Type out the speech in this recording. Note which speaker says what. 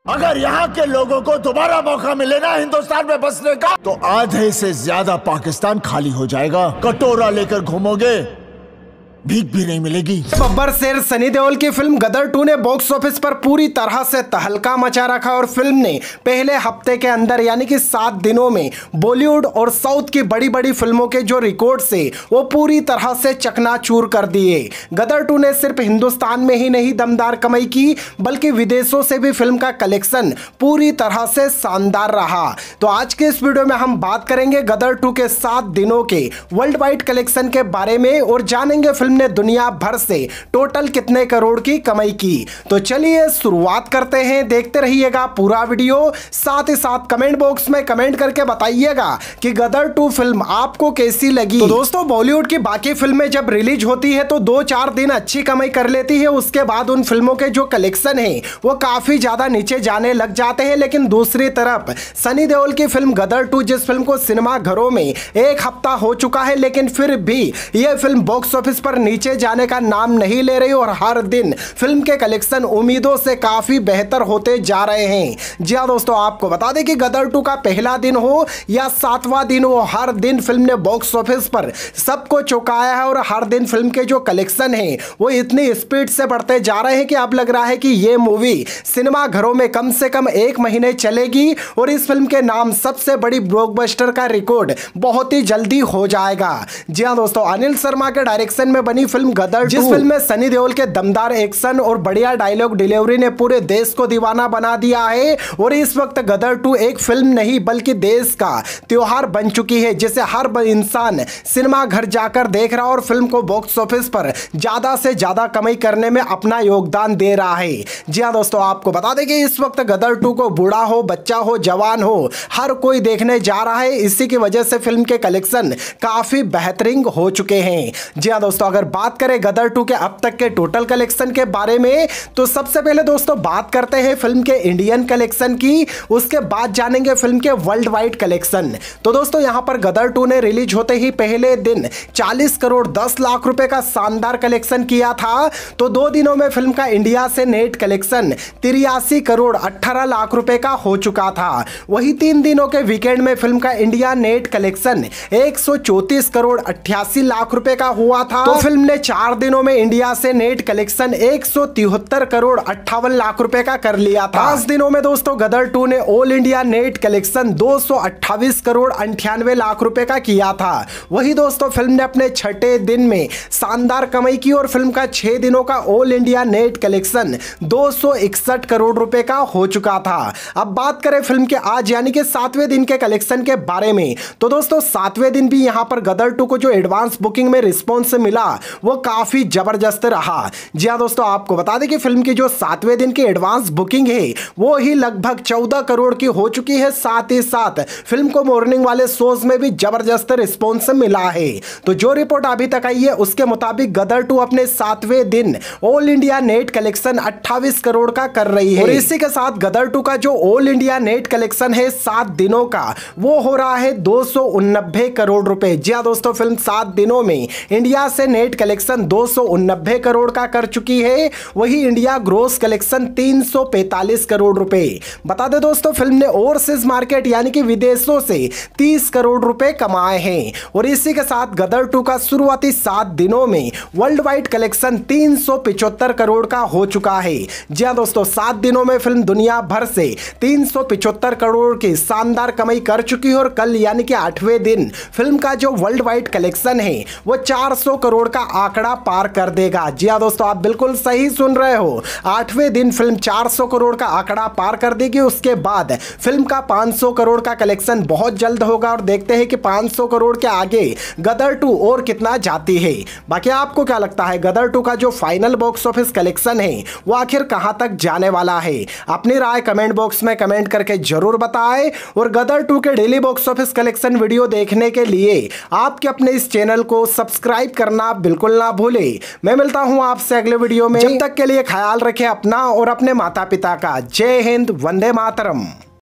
Speaker 1: अगर यहाँ के लोगों को दोबारा मौका मिले ना हिंदुस्तान में बसने का, तो आधे से ज्यादा पाकिस्तान खाली हो जाएगा। कटोरा लेकर घूमोगे, भीख भी नहीं मिलेगी।
Speaker 2: बब्बर शेर सनी देओल की फिल्म गदर 2 ने बॉक्स ऑफिस पर पूरी तरह से तहलका मचा रखा और फिल्म ने पहले हफ्ते के अंदर यानी कि 7 दिनों में बॉलीवुड और साउथ की बड़ी बड़ी फिल्मों के जो रिकॉर्ड से वो पूरी तरह से चकनाचूर कर दिए। गदर 2 ने सिर्फ हिंदुस्तान में ही नहीं दमदार कमाई की, बल्कि विदेशों से भी फिल्म का कलेक्शन पूरी तरह से शानदार रहा। तो आज के इस वीडियो में हम बात करेंगे गदर 2 के 7 दिनों के वर्ल्ड वाइड कलेक्शन के बारे में और जानेंगे फिल्म ने दुनिया भर से टोटल कितने करोड़ की कमाई की। तो चलिए शुरुआत करते हैं, देखते रहिएगा पूरा वीडियो। साथ ही साथ कमेंट बॉक्स में कमेंट करके बताइएगा कि गदर 2 फिल्म आपको कैसी लगी। तो दोस्तों, बॉलीवुड की बाकी फिल्में जब रिलीज होती है तो 2-4 दिन अच्छी कमाई कर लेती है, उसके बाद उन फिल्मों के जो कलेक्शन है वो काफी ज्यादा नीचे जाने लग जाते हैं। लेकिन दूसरी तरफ सनी देओल की फिल्म गदर 2, जिस फिल्म को सिनेमा घरों में 1 हफ्ता हो चुका है, लेकिन फिर भी यह फिल्म बॉक्स ऑफिस पर नीचे जाने का नाम नहीं ले रही और हर दिन फिल्म के कलेक्शन उम्मीदों से काफी बेहतर होते जा रहे हैं। जी हां दोस्तों, आपको बता दें कि गदर 2 का पहला दिन हो या 7वां दिन हो, हर दिन फिल्म ने बॉक्स ऑफिस पर सबको चौंकाया है और हर दिन फिल्म के जो कलेक्शन है वो इतनी स्पीड से बढ़ते जा रहे हैं कि अब लग रहा है कि ये मूवी सिनेमा घरों में कम से कम 1 महीने चलेगी और इस फिल्म के नाम सबसे बड़ी ब्लॉकबस्टर का रिकॉर्ड बहुत ही जल्दी हो जाएगा। जी हां दोस्तों, अनिल शर्मा के डायरेक्शन में बनी फिल्म गदर 2, जिस फिल्म में सनी देओल के दमदार एक्शन और बढ़िया डायलॉग डिलीवरी ने पूरे देश को दीवाना बना दिया है। और इस वक्त गदर 2 एक फिल्म नहीं बल्कि देश का त्योहार बन चुकी है, जिसे हर इंसान सिनेमा घर जाकर देख रहा है और फिल्म को बॉक्स ऑफिस पर ज्यादा से ज्यादा कमाई करने में अपना योगदान दे रहा है। जी हां दोस्तों, आपको बता दें कि इस वक्त गदर 2 को बूढ़ा हो, बच्चा हो, जवान हो, हर कोई देखने जा रहा है। इसी की वजह से फिल्म के कलेक्शन काफी बेहतरीन हो चुके हैं। जी हां दोस्तों, अगर बात करें गदर 2 के अब तक के टोटल कलेक्शन के बारे में, तो सबसे पहले दोस्तों बात करते हैं फिल्म के इंडियन कलेक्शन की, उसके बाद जानेंगे फिल्म के वर्ल्ड वाइड कलेक्शन। तो दोस्तों, यहां पर गदर 2 ने रिलीज होते ही पहले दिन 40 करोड़ 10 लाख रुपए का शानदार कलेक्शन किया था। तो 2 दिनों में फिल्म का इंडिया से नेट कलेक्शन 83 करोड़ 18 लाख रुपए का हो चुका था। वही 3 दिनों के वीकेंड में फिल्म का India net collection 134 crore 88 lakh रुपए का हुआ था। तो फिल्म ने 4 दिनों में इंडिया से नेट कलेक्शन 173 करोड़ 58 लाख रुपए का कर लिया था। 5 दिनों में दोस्तों गदर 2 ने all India net collection 228 crore 98 lakh रुपए का किया था। वही दोस्तों, फिल्म ने अपने 6ठे दिन में शानदार कमाई की और फिल्म का 6 दिनों का all India net collection 261 crore रुपए का हो चुका था। अब बात करें फिल्म के आज यानी कि 7वें दिन के कलेक्शन के बारे में, तो दोस्तों 7वें दिन भी यहां पर गदर 2 को जो एडवांस बुकिंग में रिस्पॉन्स मिला वो काफी जबरदस्त रहा। जी हां दोस्तों, आपको बता दें कि फिल्म की जो 7वें दिन की एडवांस बुकिंग है वो ही लगभग 14 करोड़ की हो चुकी है। साथ ही साथ फिल्म को मॉर्निंग वाले शोज में भी जबरदस्त रिस्पॉन्स मिला है। तो जो रिपोर्ट अभी तक आई है उसके मुताबिक गदर 2 अपने 7वें दिन all India net collection 28 crore का कर रही है। और इसी के साथ गदर 2 का जो ऑल इंडिया नेट कलेक्शन है 7 दिनों का वो हो रहा है 289 करोड़ रुपए। जी हां दोस्तों, फिल्म 7 दिनों में इंडिया से नेट कलेक्शन 289 करोड़ का कर चुकी है। वही इंडिया ग्रोस कलेक्शन 345 करोड़ रुपए। बता दें दोस्तों, फिल्म ने ओवरसीज मार्केट यानी कि विदेशों से 30 करोड़ रुपए कमाए हैं। और इसी के साथ गदर 2 का शुरुआती 7 दिनों में वर्ल्ड वाइड कलेक्शन 375 करोड़ का हो चुका है। जी हां दोस्तों, 7 दिनों में फिल्म दुनिया भर से 375 करोड़ की शानदार कमाई कर चुकी है और कल यानी कि 8वें दिन फिल्म का जो वर्ल्ड वाइड कलेक्शन है वो 400 करोड़ का आंकड़ा पार कर देगा। जी हां दोस्तों, आप बिल्कुल सही सुन रहे हो, 8वें दिन फिल्म 400 करोड़ का आंकड़ा पार कर देगी। उसके बाद फिल्म का 500 करोड़ का कलेक्शन बहुत जल्द होगा और देखते हैं कि 500 करोड़ के आगे गदर 2 और कितना जाती है। बाकी आपको क्या लगता है, गदर 2 का जो फाइनल बॉक्स ऑफिस कलेक्शन है वो आखिर कहां तक जाने वाला है? अपनी राय कमेंट बॉक्स में कमेंट करके जरूर बताएं। और गदर 2 के daily box office collection video देखने के लिए आपके अपने इस चैनल को सब्सक्राइब करना बिल्कुल ना भूले। मैं मिलता हूं आपसे अगले वीडियो में, जब तक के लिए ख्याल रखें अपना और अपने माता पिता का। जय हिंद, वंदे मातरम।